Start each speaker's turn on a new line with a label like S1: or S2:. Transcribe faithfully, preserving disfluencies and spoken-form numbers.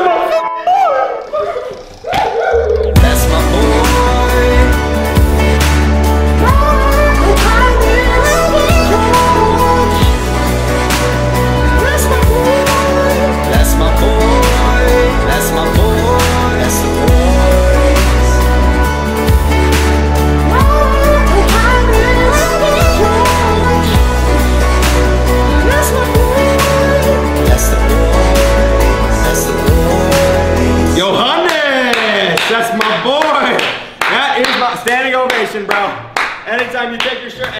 S1: That's my boy. That is my standing ovation, bro. Anytime you take your shirt.